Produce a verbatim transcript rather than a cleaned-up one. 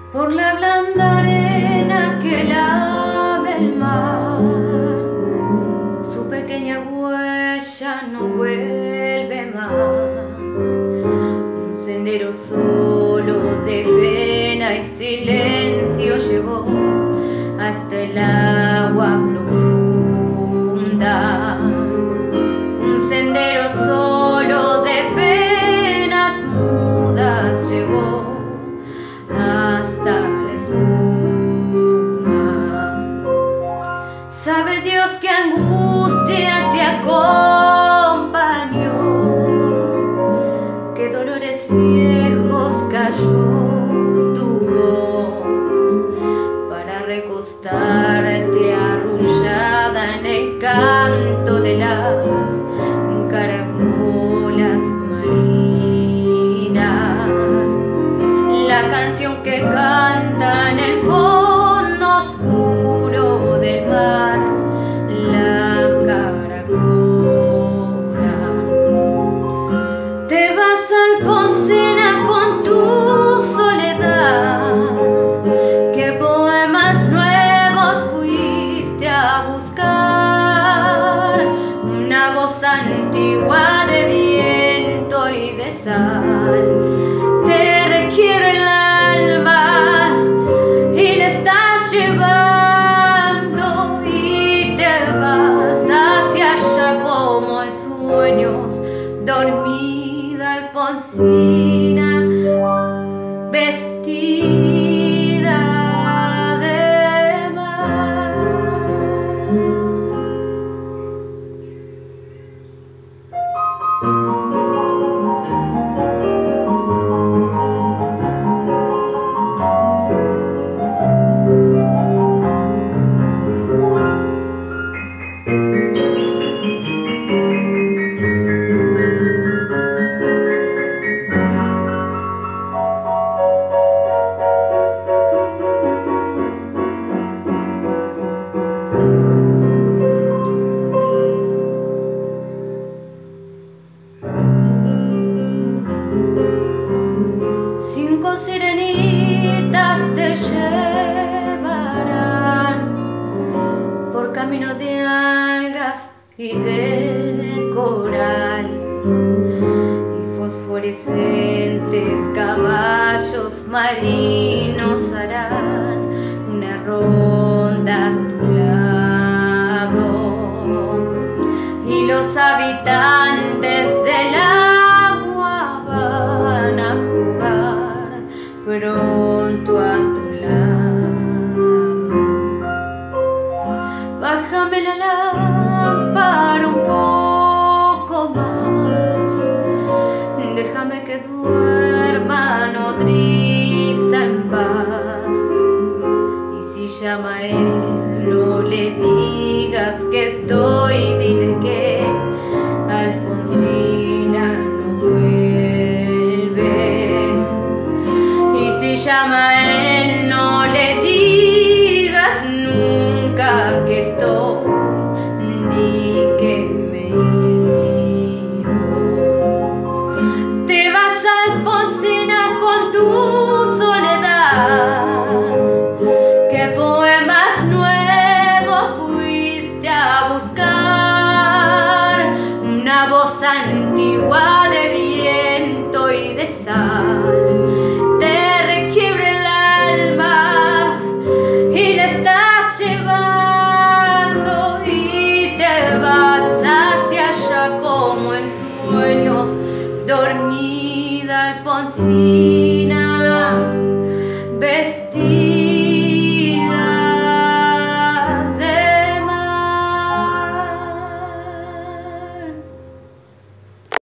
por la blanda arena que lave el mar. Su pequeña huella no vuelve más. Un sendero solo de pena y silencio llegó hasta el agua profunda. Un sendero solo de penas mudas llegó hasta la espuma. Sabe Dios que angustia te acompañó, que dolores viejos cayó tu voz para recostarte arrullada en el canto de las caracolas marinas. La canción que canta en el fondo oscuro del mar, la caracola. Te vas, Alfonsina, con tu soledad. ¿Qué poemas nuevos fuiste a buscar? Una voz antigua de viento y de sal te requiere el alma y le estás llevando, y te vas hacia allá como en sueños, dormida Alfonsina, vestida de mar. Cinco sirenitas te llevarán por camino de algas y de coral, y fosforescentes caballos marinos harán una ronda a tu lado, y los habitantes del agua van a jugar pronto a tu lado. Bájame la lámpara un poco más, déjame que duerma nodriza en paz. Y si llama a él, no le digas que estoy, dile que Alfonsina no vuelve. Y si llama a él, no le digas nunca que estoy, di que me he ido. Te vas, Alfonsina, con tu soledad. ¿Qué poemas nuevos fuiste a buscar? Una voz antigua de viento y de sal te